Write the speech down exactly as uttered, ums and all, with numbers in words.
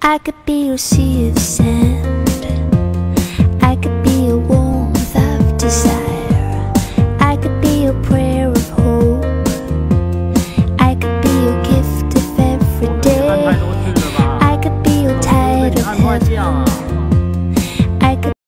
I could be your sea of sand, I could be your warmth of desire, I could be your prayer of hope, I could be your gift of every day, I could be your tide of heaven,